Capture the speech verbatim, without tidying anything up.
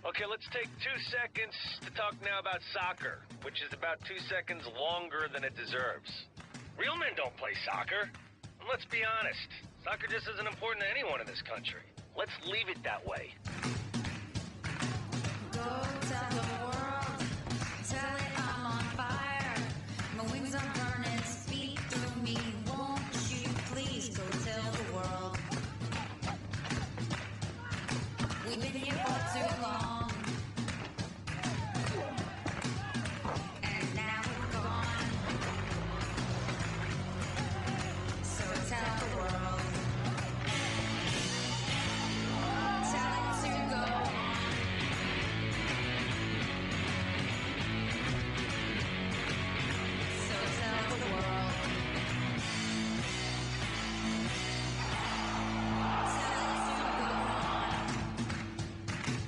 Okay, let's take two seconds to talk now about soccer, which is about two seconds longer than it deserves. Real men don't play soccer. And let's be honest, soccer just isn't important to anyone in this country. Let's leave it that way.